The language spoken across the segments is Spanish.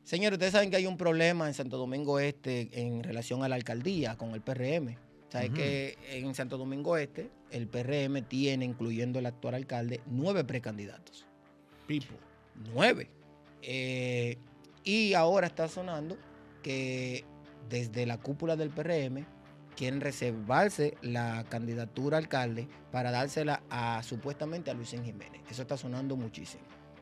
Señores, ustedes saben que hay un problema en Santo Domingo Este en relación a la alcaldía con el PRM. Saben que en Santo Domingo Este el PRM tiene, incluyendo el actual alcalde, 9 precandidatos. Pipo. 9. Y ahora está sonando que desde la cúpula del PRM quieren reservarse la candidatura a alcalde para dársela supuestamente a Luisín Jiménez. Eso está sonando muchísimo.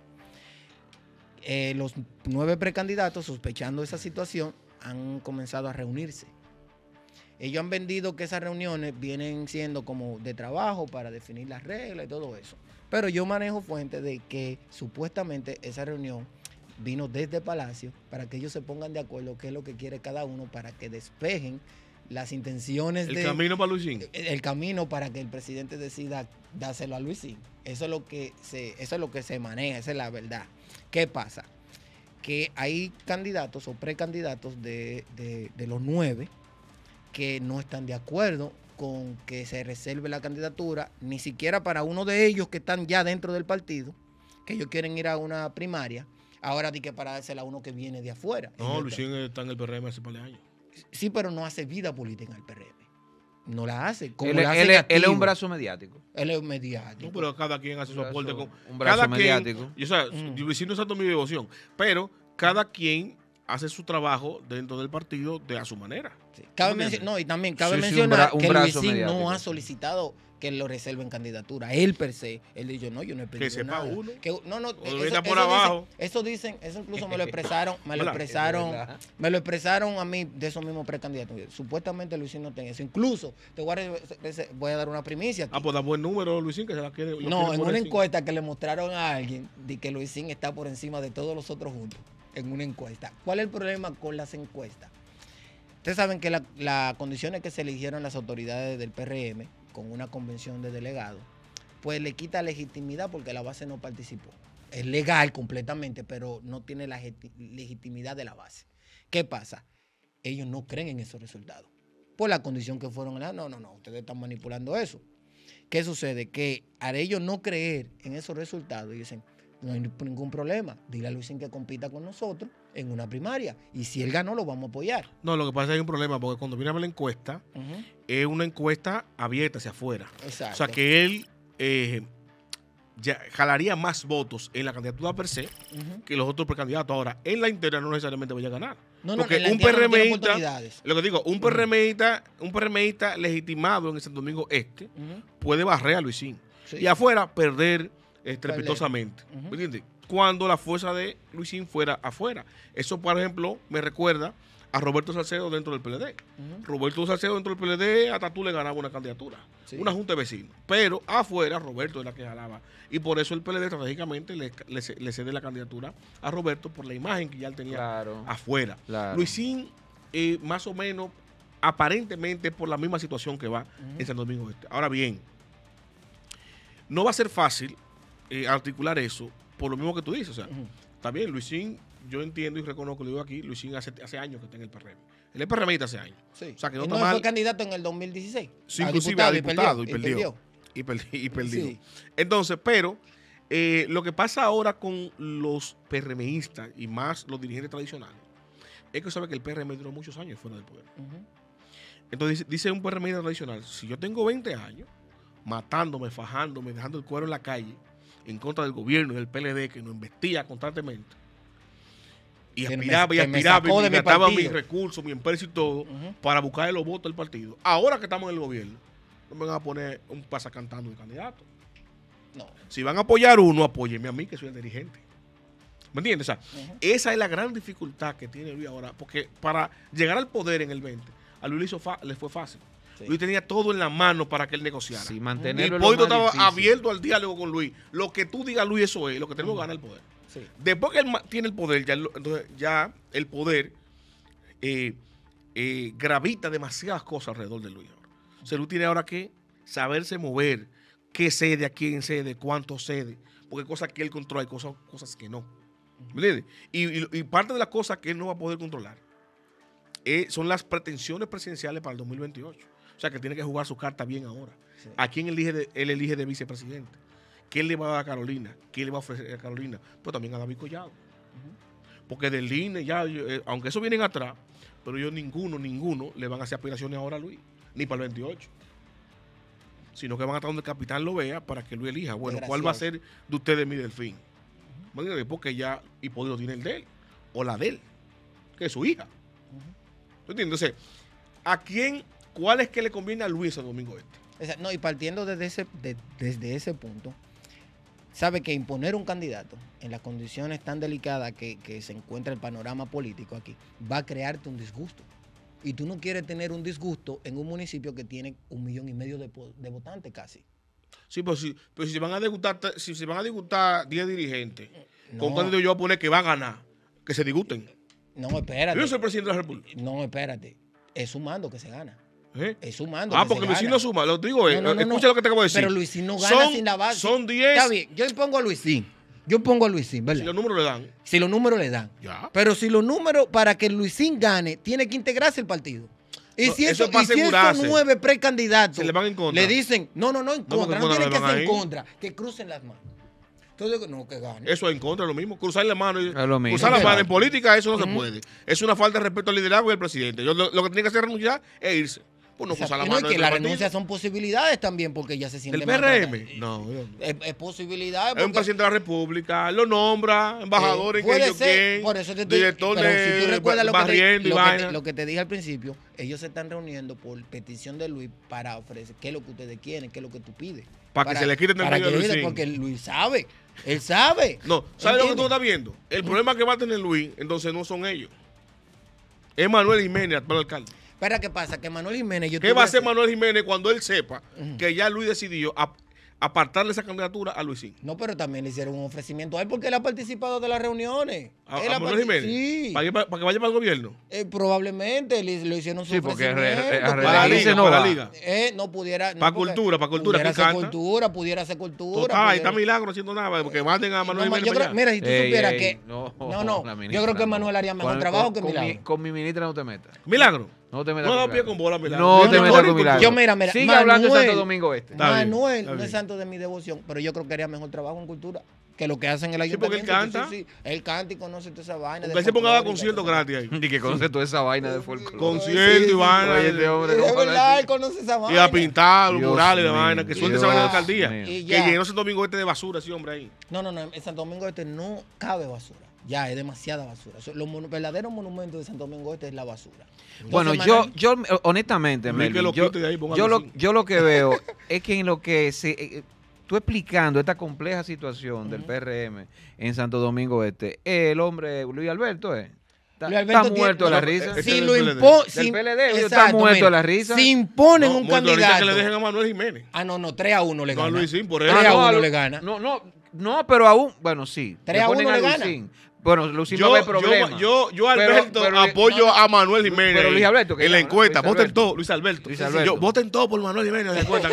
Los 9 precandidatos, sospechando esa situación, han comenzado a reunirse. Ellos han vendido que esas reuniones vienen siendo como de trabajo para definir las reglas y todo eso. Pero yo manejo fuentes de que supuestamente esa reunión vino desde Palacio para que ellos se pongan de acuerdo qué es lo que quiere cada uno para que despejen las intenciones el camino para Luisín. El camino para que el presidente decida dárselo a Luisín. Eso es lo que se maneja, esa es la verdad. ¿Qué pasa? Que hay candidatos o precandidatos de los 9 que no están de acuerdo con que se reserve la candidatura, ni siquiera para uno de ellos que están ya dentro del partido, que ellos quieren ir a una primaria, ahora di que para dársela a uno que viene de afuera. No, Luisín está en el PRM hace par de años. Sí, pero no hace vida política en el PRM. No la hace. Como Él es un brazo mediático. Él es mediático. No, pero cada quien hace su aporte con un brazo cada mediático. Quien, o sea, Luisín no es santo mi devoción, pero cada quien hace su trabajo dentro del partido a su manera. Sí. Y también cabe Sí, mencionar un que brazo Luisín mediático, no ha solicitado que lo reserven candidatura. Él per se, él dijo, no, yo no he pedido Que sepa nada. uno. Eso abajo. Dicen, eso incluso me lo expresaron a mí de esos mismos precandidatos. Supuestamente Luisín no tiene eso. Incluso te voy a dar una primicia aquí. Pues da buen número Luisín, que se la quiere. No, en una encuesta que le mostraron a alguien, de que Luisín está por encima de todos los otros juntos. En una encuesta. ¿Cuál es el problema con las encuestas? Ustedes saben que las condiciones que se eligieron las autoridades del PRM con una convención de delegados, pues le quita legitimidad porque la base no participó. Es legal completamente, pero no tiene la legitimidad de la base. ¿Qué pasa? Ellos no creen en esos resultados. Por la condición que fueron, no, ustedes están manipulando eso. ¿Qué sucede? Que al ellos no creer en esos resultados, dicen, no hay ningún problema. Dile a Luisín que compita con nosotros en una primaria. Y si él ganó, lo vamos a apoyar. No, lo que pasa es que hay un problema, porque cuando viene a ver la encuesta, es una encuesta abierta hacia afuera. Exacto. O sea, que él ya jalaría más votos en la candidatura per se que los otros precandidatos. Ahora, en la interna no necesariamente vaya a ganar. Porque un PRMista, lo que digo, un PRMista legitimado en el Santo Domingo Este puede barrer a Luisín. Sí. Y afuera perder estrepitosamente. ¿Me entiendes? Cuando la fuerza de Luisín fuera afuera. Eso, por ejemplo, me recuerda a Roberto Salcedo dentro del PLD. Roberto Salcedo dentro del PLD, hasta tú le ganabas una candidatura, una junta de vecinos. Pero afuera, Roberto es la que jalaba. Y por eso el PLD estratégicamente le cede la candidatura a Roberto por la imagen que ya él tenía afuera. Claro. Luisín, más o menos, aparentemente por la misma situación que va en Santo Domingo Este. Ahora bien, no va a ser fácil articular eso por lo mismo que tú dices. O sea, está bien, Luisín, yo entiendo y reconozco, lo digo aquí, Luisín hace años que está en el PRM. Él es PRMista hace años. Sí. O sea, que no ¿Y está no mal. fue candidato en el 2016? Sí, inclusive a diputado y perdió. Y perdió. Sí. Entonces, pero lo que pasa ahora con los PRMistas y más los dirigentes tradicionales es que sabe que el PRM duró muchos años fuera del poder. Entonces, dice un PRMista tradicional, si yo tengo 20 años matándome, fajándome, dejando el cuero en la calle en contra del gobierno y del PLD que nos investiga constantemente y aspiraba y gastaba mis recursos, mi empresa y todo para buscar los votos del partido. Ahora que estamos en el gobierno, no me van a poner un pasacantando de candidato. No. Si van a apoyar uno, apóyenme a mí que soy el dirigente. ¿Me entiendes? O sea, esa es la gran dificultad que tiene Luis ahora, porque para llegar al poder en el 20, a Luis le fue fácil. Sí. Luis tenía todo en la mano para que él negociara. Sí, mantenerlo. Y Hipólito estaba abierto al diálogo con Luis. Lo que tú digas, Luis, eso es. Lo que tenemos que ganar el poder. Sí. Después que él tiene el poder, entonces ya el poder gravita demasiadas cosas alrededor de Luis. O sea, Luis tiene ahora que saberse mover. ¿Qué cede, a quién cede, cuánto cede? Porque hay cosas que él controla y cosas que no. ¿Me entiendes? Y parte de las cosas que él no va a poder controlar son las pretensiones presidenciales para el 2028. O sea, que tiene que jugar su carta bien ahora. Sí. ¿A quién él elige de vicepresidente? ¿Qué le va a dar a Carolina? ¿Qué le va a ofrecer a Carolina? Pero también a David Collado. porque del INE ya, aunque eso vienen atrás, pero ellos ninguno le van a hacer aspiraciones ahora a Luis, ni para el 28. Sino que van a estar donde el capitán lo vea para que Luis elija. Bueno, ¿cuál va a ser de ustedes mi delfín? Porque ya Hipólito tiene el de él, o la de él, que es su hija. ¿Tú entiendes? Entonces, ¿cuál es que le conviene a Luis Santo Domingo Este? No, y partiendo desde ese punto, sabe que imponer un candidato en las condiciones tan delicadas que se encuentra el panorama político aquí, va a crearte un disgusto. Y tú no quieres tener un disgusto en un municipio que tiene 1,5 millones de votantes casi. Sí, pero si se van a disgustar 10 dirigentes, ¿con cuánto yo voy a poner que va a ganar? Que se disgusten. No, espérate. Yo soy presidente de la República. No, espérate. Es sumando que se gana. Es sumando. Porque Luisín no suma. Lo digo, escucha lo que te acabo de decir. Pero Luisín no gana sin la base. Son 10. Está bien, yo pongo a Luisín, ¿verdad? Si los números le dan. Si los números le dan. Ya. Pero si los números, para que Luisín gane, tiene que integrarse el partido. Y si esos 9 precandidatos se le van en contra. Le dicen, no, en contra, no tienen que ser en contra, que crucen las manos. Entonces, no, que gane. Eso es en contra, es lo mismo. Cruzar la mano. Mismo. Cruzar la mano en política, eso no se puede. Es una falta de respeto al liderazgo del presidente. Lo que tiene que hacer es renunciar e irse. Pues no cruzar la mano. Y que la renuncia son posibilidades también, porque ya se siente ¿El PRM? No. Es posibilidad. Es un presidente de la República, lo nombra, embajador en puede que ser, por eso te estoy, director pero de si tú recuerdas vaina. lo que te dije al principio, ellos se están reuniendo por petición de Luis para ofrecer qué es lo que ustedes quieren, qué es lo que tú pides. Para que se le quiten el medio de Luisín. Porque Luis sabe. Él sabe. No, ¿sabes lo que tú estás viendo? El problema que va a tener Luis, entonces no son ellos. Es Manuel Jiménez, actual alcalde. Espera, ¿qué pasa? Que Manuel Jiménez... ¿Qué va a hacer Manuel Jiménez cuando él sepa que ya Luis decidió apartarle esa candidatura a Luisín? No, pero también le hicieron un ofrecimiento a él porque él ha participado de las reuniones. ¿A Manuel Jiménez? Sí. ¿Para que vaya para el gobierno? probablemente le hicieron su ofrecimiento. Para la liga. No pudiera... Para cultura. Pudiera ser cultura. Total, ahí está Milagro haciendo nada, porque manden a Manuel Jiménez. Mira, si tú supieras que... No, yo creo que Manuel haría mejor trabajo que Milagro. Con mi ministra no te metas. Milagro. No te metas con Milagro. Con bola, Milagro. No te metas con Milagro. Yo, mira. Sigue hablando de Santo Domingo Este. Manuel no es santo de mi devoción, pero yo creo que haría mejor trabajo en cultura que lo que hacen en el ayuntamiento. Sí, porque él canta. Sí. Él canta y conoce toda esa vaina. Porque él se ponga a dar conciertos gratis ahí. Y que conoce toda esa vaina de folclore. Conciertos y vaina. Oye, este hombre, es verdad, él conoce esa vaina. Y a pintar los murales de vaina. Que suelte esa vaina de la alcaldía. Que llenó Santo Domingo Este de basura ese hombre ahí. No. En Santo Domingo Este no cabe basura. Ya, es demasiada basura. Los verdaderos monumentos de Santo Domingo Este es la basura. Entonces, bueno, yo honestamente, Melvin, yo lo que veo es que en lo que tú explicando esta compleja situación del PRM en Santo Domingo Este, el hombre Luis Alberto está muerto de la risa. Si lo impone. Está muerto de la risa. Si imponen un candidato. Que le dejen a Manuel Jiménez. 3-1 le gana. No, Luisín, por eso. 3-1 le gana. No, pero aún, bueno, sí. 3-1 le gana. Bueno, Luisín no ve problema. Yo Alberto, apoyo a Manuel Jiménez. Pero Luis Alberto, en la encuesta, voten todos, Luis Alberto. Voten todos por Manuel Jiménez en la encuesta.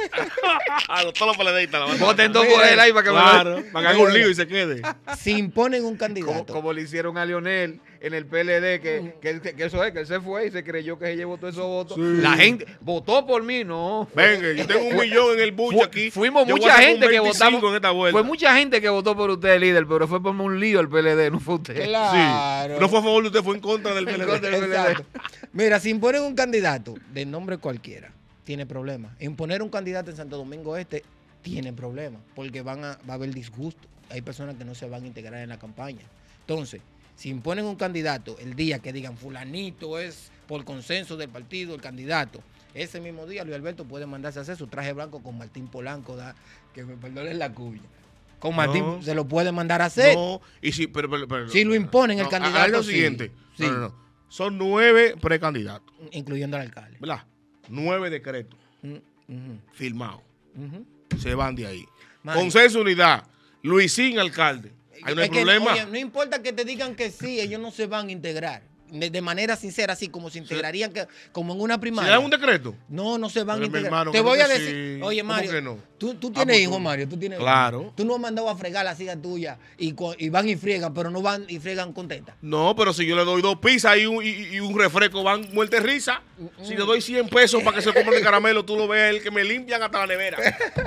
Todos los peledeístas. Voten todos por él ahí para que haga un lío y se quede. Si imponen un candidato. Como le hicieron a Lionel en el PLD, que eso es, que él se fue y se creyó que se llevó todos esos votos. Sí. La gente votó por mí, no. Venga, yo tengo 1 millón en el buche aquí. Fuimos mucha gente que votamos. En esta vuelta. Fue mucha gente que votó por usted, líder, pero fue por un lío el PLD, no fue usted. Claro. Sí. No fue a favor de usted, fue en contra del PLD. Mira, si imponen un candidato de nombre cualquiera, tiene problemas. Imponer un candidato en Santo Domingo Este tiene problemas, porque va a haber disgusto. Hay personas que no se van a integrar en la campaña. Entonces, si imponen un candidato el día que digan fulanito es por consenso del partido el candidato, ese mismo día Luis Alberto puede mandarse a hacer su traje blanco con Martín Polanco, que me perdonen la cuña. Con Martín se lo puede mandar a hacer. No, y pero si lo imponen el candidato. Es lo siguiente. Sí. Son 9 precandidatos. Incluyendo al alcalde. ¿Verdad? 9 decretos firmados. Se van de ahí. Consenso, unidad. Luisín, alcalde. Ahí no hay problema. Oye, no importa que te digan que sí, ellos no se van a integrar. De manera sincera, así como se integrarían como en una primaria. ¿Se da un decreto? No se van a integrar. Hermano, te voy a decir, oye Mario, que no? tú tienes hijos, Mario, tú tienes claro. hijos. Tú no has mandado a fregar la silla tuya y van y friegan, pero no van y friegan contentas. No, pero si yo le doy 2 pizzas y un refresco, van muerte risa. Si le doy 100 pesos para que se compre el caramelo, tú lo ves, el que me limpian hasta la nevera.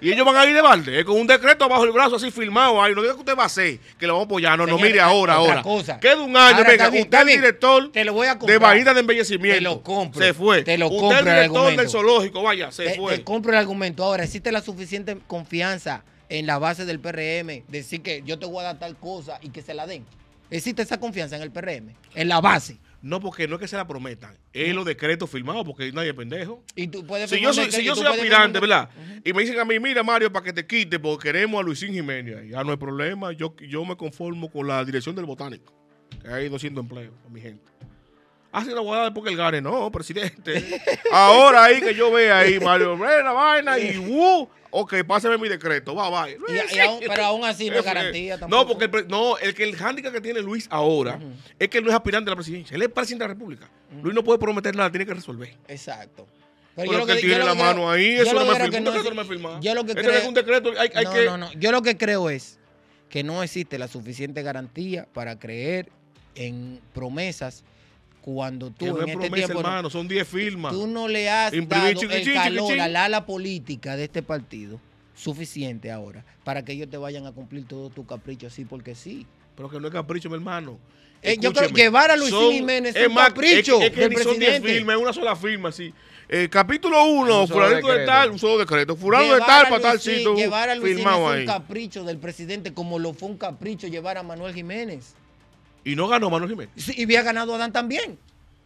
Y ellos van a ir de balde, con un decreto bajo el brazo así firmado ahí. No diga que usted va a hacer, que lo vamos a apoyar. No, mire ahora. Queda un año, ahora, venga, usted es el director de Bahía de Embellecimiento. Te lo compro. Se fue. Te lo usted es el director del zoológico, vaya, se fue. Te compro el argumento. Ahora, existe la suficiente confianza en la base del PRM, decir que yo te voy a dar tal cosa y que se la den. ¿Existe esa confianza en el PRM? En la base. No, porque no es que se la prometan. Es los decretos firmados, porque nadie es pendejo. Y tú puedes si yo soy aspirante, ¿verdad? Y me dicen a mí, mira, Mario, para que te quite, porque queremos a Luisín Jiménez. Ya no hay problema. Yo me conformo con la dirección del Botánico, que hay 200 empleos con mi gente. Hace una guardada porque él gane. No, presidente. Ahora ahí que yo vea ahí, Mario, la vaina y ok, pásame mi decreto, va. Pero aún así no es garantía tampoco. No, porque el hándicap que tiene Luis ahora es que él no es aspirante a la presidencia. Él es presidente de la República. Luis no puede prometer nada, tiene que resolver. Exacto. Pero yo que tiene la mano ahí, eso no me firma. Yo lo que creo es un decreto, Yo lo que creo es que no existe la suficiente garantía para creer en promesas cuando tú en este promesa, tiempo, hermano, son 10 firmas. Tú no le has dado el calor al ala política de este partido suficiente ahora para que ellos te vayan a cumplir todos tus caprichos así porque sí. Pero que no es capricho, mi hermano. Yo creo que llevar a Luisín Jiménez es un capricho es que del ni presidente. Son 10 firmas, es una sola firma, sí. Capítulo 1, fulanito de tal, un solo decreto. Fulano de tal para tal sitio. Llevar a Luisín es un capricho del presidente como lo fue un capricho llevar a Manuel Jiménez. Y no ganó Manuel Jiménez. Sí, y había ganado Adán también.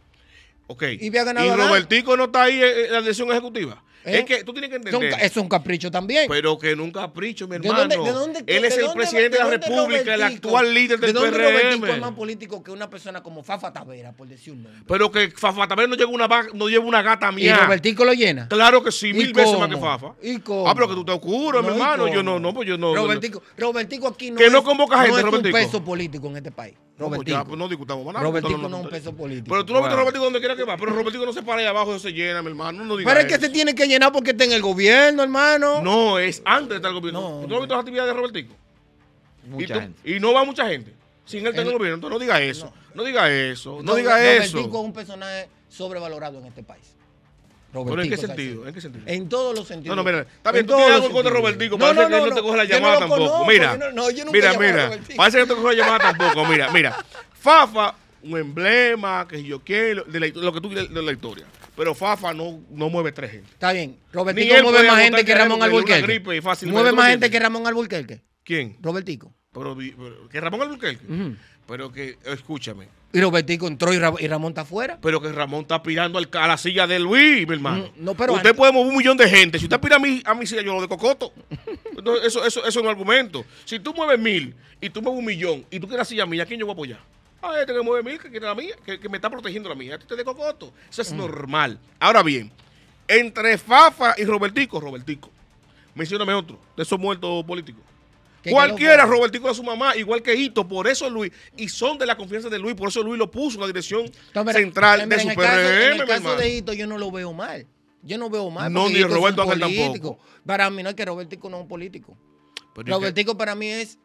Ok. Y había ganado Robertico no está ahí en la dirección ejecutiva. Es que tú tienes que entender. Es un capricho también. Pero que no un capricho, mi hermano. Él es el presidente de la República, el actual líder del PRM. Robertico es más político que una persona como Fafa Tavera, por decir un nombre. Pero que Fafa Tavera no lleva una gata mía. ¿Y Robertico lo llena? Claro que sí, 1000 veces más que Fafa. ¿Y cómo? Pero que tú te ocurres, mi hermano. Yo no. Robertico aquí no que no convoca gente, Robertico. No es un peso político en este país. Robertico. No discutamos más nada. Robertico no es un peso político. Pero tú no ves a Robertico donde quiera que va. Pero Robertico no se para ahí abajo y se llena, mi hermano. No digas pero es que se tiene que llenar porque está en el gobierno, hermano. No, es antes de estar en el gobierno. ¿Tú no has visto las actividades de Robertico? Mucha gente. Y no va mucha gente. Sin él está en el gobierno. Entonces no diga eso. No diga eso. Robertico es un personaje sobrevalorado en este país. ¿Pero en qué sentido? En todos los sentidos. No, mira, está bien, tú tienes algo contra Robertico. Parece que no te coge la llamada tampoco. Mira, parece que no te coge la llamada tampoco. Mira. Fafa, un emblema, que yo quiero, lo que tú quieres de la historia. Pero Fafa no mueve 3 gente. Está bien. Robertico mueve más gente que Ramón Alburquerque. Mueve más gente que Ramón Alburquerque. ¿Quién? Robertico. Pero que Ramón Alburquerque. Pero que, escúchame. Y Robertico entró y Ramón está afuera. Pero que Ramón está aspirando a la silla de Luis, mi hermano. Pero usted puede mover 1 millón de gente. Si usted aspira a mi silla, yo lo de cocoto. Entonces, eso es un argumento. Si tú mueves 1000 y tú mueves 1 millón y tú quieres la silla mía, ¿a quién yo voy a apoyar? A este que mueve 1000, que quiere la mía, que me está protegiendo la mía. A ti te de cocoto. Eso es normal. Ahora bien, entre Fafa y Robertico. Mencióname otro de esos muertos políticos. Cualquiera, Robertico es su mamá, igual que Hito, por eso Luis, y son de la confianza de Luis, por eso Luis lo puso en la dirección central de su PRM. En el caso de Hito yo no lo veo mal. No, ni Roberto Ángel tampoco. Para mí no es que Robertico no es un político. Robertico para mí es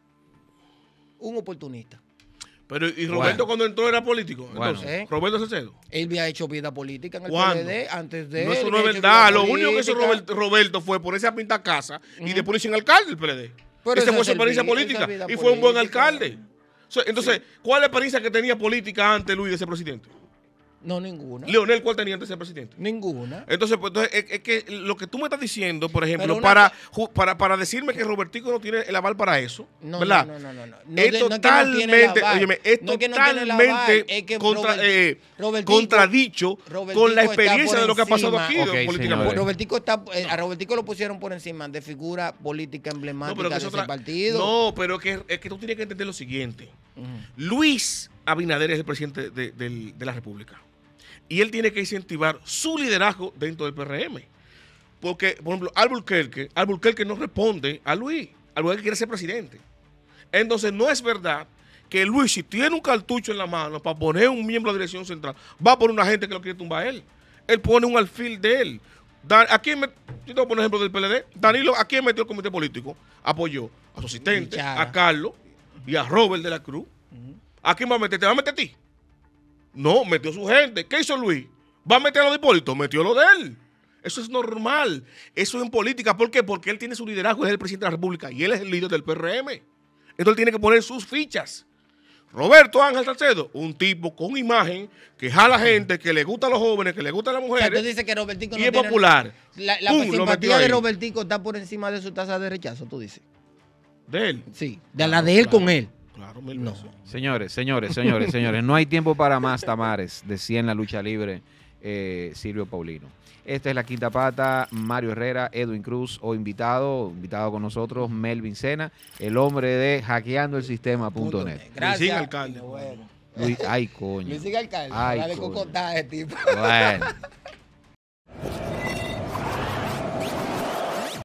un oportunista. Pero ¿y Roberto cuando entró era político? Entonces, Roberto Salcedo. Él había hecho vida política en el PLD antes de él. No, eso no es verdad. Lo único que hizo Roberto fue ponerse a pintar casa y después hizo alcalde del PLD. Esa fue su experiencia política y fue un buen alcalde. Entonces, ¿cuál es la experiencia que tenía política antes Luis de ser presidente? No, ninguna. Leonel, ¿cuál tenía antes de ser presidente? Ninguna. Entonces, es que lo que tú me estás diciendo, por ejemplo, para decirme que Robertico no tiene el aval para eso, ¿verdad? No. Es totalmente, contradicho con la experiencia de lo que ha pasado aquí políticamente. A Robertico lo pusieron por encima de figura política emblemática de ese partido. No, pero es que tú tienes que entender lo siguiente. Luis Abinader es el presidente de la República. Y él tiene que incentivar su liderazgo dentro del PRM. Porque, por ejemplo, Alburquerque no responde a Luis. Alburquerque quiere ser presidente. Entonces, no es verdad que Luis, si tiene un cartucho en la mano para poner un miembro de la dirección central, va a poner una gente que lo quiere tumbar a él. Él pone un alfil de él. Yo te voy a poner ejemplo del PLD. Danilo, ¿a quién metió el comité político? Apoyó a su asistente, a Carlos y a Robert de la Cruz. ¿A quién va a meter? ¿Te va a meter a ti? No, metió su gente. ¿Qué hizo Luis? ¿Va a meter a lo de Hipólito? Metió lo de él. Eso es normal. Eso es en política. ¿Por qué? Porque él tiene su liderazgo, él es el presidente de la República y él es el líder del PRM. Entonces él tiene que poner sus fichas. Roberto Ángel Salcedo, un tipo con imagen que jala gente, que le gusta a los jóvenes, que le gusta a las mujeres. O sea, tú dices que Robertico y no es popular. La simpatía de Robertico está por encima de su tasa de rechazo, tú dices. ¿De él? Sí, de la de él con él. Claro, no. Señores, no hay tiempo para más Tamares, decía en la lucha libre Silvio Paulino. Esta es La Quinta Pata, Mario Herrera, Edwin Cruz, o invitado con nosotros, Melvin Sena, el hombre de hackeandolsistema.net. Gracias. Alcalde. Bueno. Ay, coño. Luis alcalde. Ay, Dale cocotaje, tipo. Bueno.